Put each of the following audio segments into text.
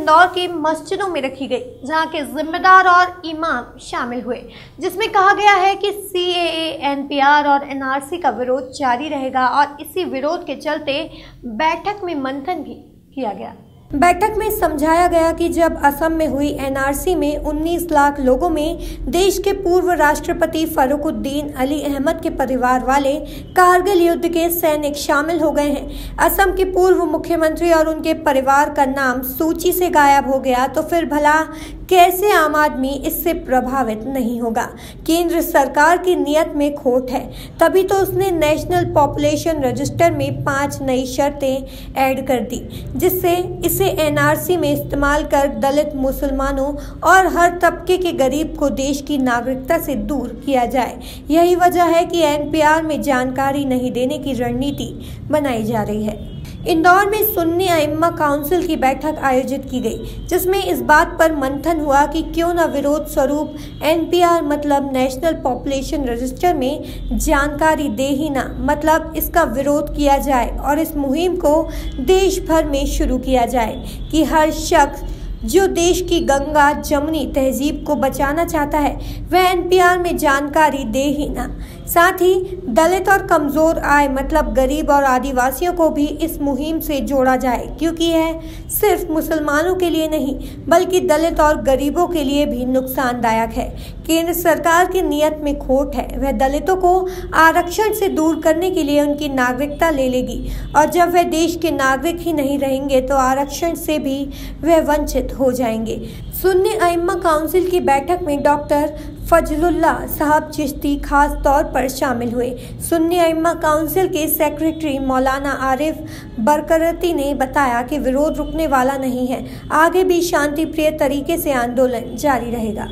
इंदौर की मस्जिदों में रखी गई, जहां के जिम्मेदार और इमाम शामिल हुए, जिसमें कहा गया है कि CAA, NPR और NRC का विरोध जारी रहेगा और इसी विरोध के चलते बैठक में मंथन भी किया गया। बैठक में समझाया गया कि जब असम में हुई NRC में 19 लाख लोगों में देश के पूर्व राष्ट्रपति फरुखुद्दीन अली अहमद के परिवार वाले कारगिल युद्ध के सैनिक शामिल हो गए हैं। असम के पूर्व मुख्यमंत्री और उनके परिवार का नाम सूची से गायब हो गया तो फिर भला कैसे आम आदमी इससे प्रभावित नहीं होगा। केंद्र सरकार की नियत में खोट है, तभी तो उसने नेशनल पॉपुलेशन रजिस्टर में 5 नई शर्तें ऐड कर दी, जिससे इसे NRC में इस्तेमाल कर दलित, मुसलमानों और हर तबके के गरीब को देश की नागरिकता से दूर किया जाए। यही वजह है कि NPR में जानकारी नहीं देने की रणनीति बनाई जा रही है। इंदौर में सुन्नी अइम्मा काउंसिल की बैठक आयोजित की गई, जिसमें इस बात पर मंथन हुआ कि क्यों न विरोध स्वरूप NPR मतलब नेशनल पॉपुलेशन रजिस्टर में जानकारी दे ही ना, मतलब इसका विरोध किया जाए और इस मुहिम को देश भर में शुरू किया जाए कि हर शख्स जो देश की गंगा जमुनी तहजीब को बचाना चाहता है वह NPR में जानकारी दे ही ना। साथ ही दलित और कमज़ोर आय मतलब गरीब और आदिवासियों को भी इस मुहिम से जोड़ा जाए, क्योंकि यह सिर्फ मुसलमानों के लिए नहीं बल्कि दलित और गरीबों के लिए भी नुकसानदायक है। केंद्र सरकार की नियत में खोट है, वह दलितों को आरक्षण से दूर करने के लिए उनकी नागरिकता ले लेगी और जब वह देश के नागरिक ही नहीं रहेंगे तो आरक्षण से भी वह वंचित हो जाएंगे। सुन्नी अइम्मा काउंसिल की बैठक में डॉक्टर फजलुल्लाह साहब चिश्ती खास तौर पर शामिल हुए। सुन्नी अइम्मा काउंसिल के सेक्रेटरी मौलाना आरिफ बरकरती ने बताया कि विरोध रुकने वाला नहीं है, आगे भी शांति प्रिय तरीके से आंदोलन जारी रहेगा।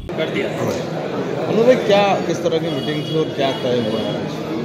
उन्होंने क्या किस तरह की मीटिंग थी और क्या तय हुआ है?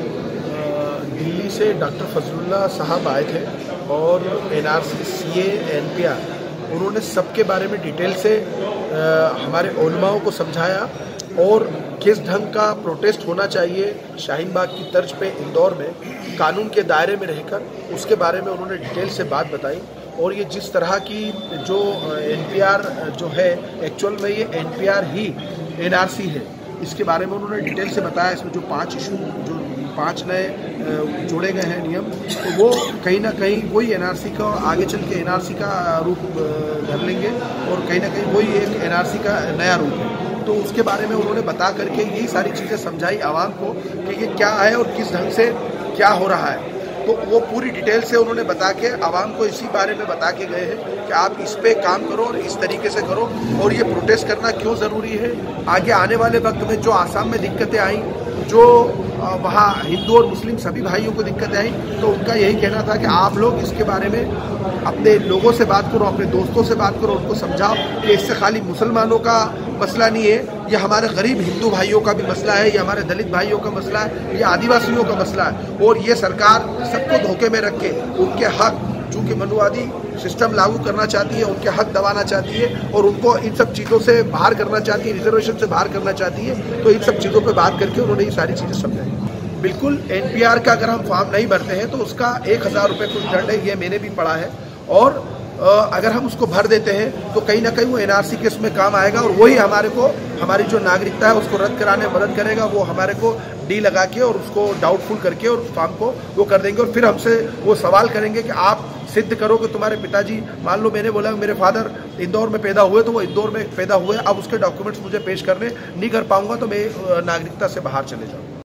दिल्ली से डॉक्टर फजलुल्लाह साहब आए थे और NRC, CAA, NPR उन्होंने सबके बारे में डिटेल से हमारे उलमाओं को समझाया और किस ढंग का प्रोटेस्ट होना चाहिए शाहीन बाग की तर्ज पे इंदौर में कानून के दायरे में रहकर, उसके बारे में उन्होंने डिटेल से बात बताई। और ये जिस तरह की जो NPR जो है एक्चुअल में ये NPR ही NRC है, इसके बारे में उन्होंने डिटेल से बताया। इसमें जो 5 इशू जो 5 नए जोड़े गए हैं नियम, तो वो कहीं ना कहीं वही NRC का आगे चल के NRC का रूप धर लेंगे और कहीं ना कहीं वही एक NRC का नया रूप है। तो उसके बारे में उन्होंने बता करके यही सारी चीज़ें समझाई आवाम को कि ये क्या है और किस ढंग से क्या हो रहा है। तो वो पूरी डिटेल से उन्होंने बता के आवाम को इसी बारे में बता के गए हैं कि आप इस पे काम करो और इस तरीके से करो और ये प्रोटेस्ट करना क्यों ज़रूरी है। आगे आने वाले वक्त में जो आसाम में दिक्कतें आई, जो वहाँ हिंदू और मुस्लिम सभी भाइयों को दिक्कतें आई, तो उनका यही कहना था कि आप लोग इसके बारे में अपने लोगों से बात करो, अपने दोस्तों से बात करो, उनको समझाओ कि इससे खाली मुसलमानों का मसला नहीं है, ये हमारे गरीब हिंदू भाइयों का भी मसला है, ये हमारे दलित भाइयों का मसला है, ये आदिवासियों का मसला है। और ये सरकार सबको धोखे में रख के उनके हक, चूँकि मनुवादी सिस्टम लागू करना चाहती है, उनके हक दबाना चाहती है और उनको इन सब चीज़ों से बाहर करना चाहती है, रिजर्वेशन से बाहर करना चाहती है। तो इन सब चीज़ों पर बात करके उन्होंने ये सारी चीज़ें समझाई। बिल्कुल NPR का अगर हम फॉर्म नहीं भरते हैं तो उसका 1000 रुपये कुछ दंड है, ये मैंने भी पढ़ा है। और अगर हम उसको भर देते हैं तो कहीं ना कहीं वो NRC के उसमें काम आएगा और वही हमारे को हमारी जो नागरिकता है उसको रद्द कराने में मदद करेगा। वो हमारे को डी लगा के और उसको डाउटफुल करके और फॉर्म को वो कर देंगे और फिर हमसे वो सवाल करेंगे कि आप सिद्ध करो कि तुम्हारे पिताजी, मान लो मैंने बोला मेरे फादर इंदौर में पैदा हुए तो वो इंदौर में पैदा हुए, अब उसके डॉक्यूमेंट्स मुझे पेश करने नहीं कर पाऊंगा तो मैं नागरिकता से बाहर चले जाऊँ।